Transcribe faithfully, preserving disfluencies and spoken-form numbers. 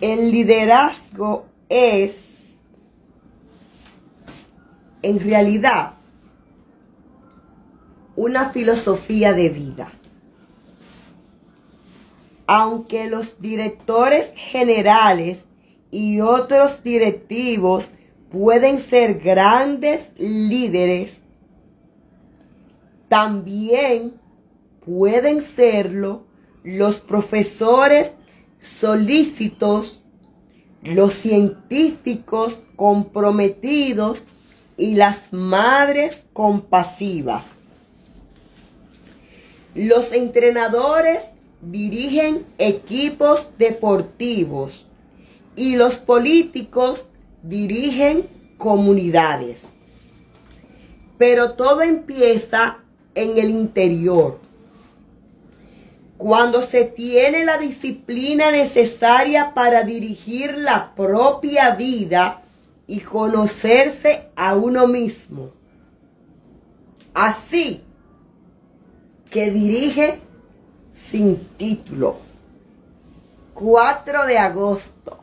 El liderazgo es, en realidad, una filosofía de vida. Aunque los directores generales y otros directivos pueden ser grandes líderes, también pueden serlo los profesores solícitos, los científicos comprometidos y las madres compasivas. Los entrenadores dirigen equipos deportivos y los políticos dirigen comunidades. Pero todo empieza en el interior. Cuando se tiene la disciplina necesaria para dirigir la propia vida y conocerse a uno mismo. Así que dirige sin título. cuatro de agosto.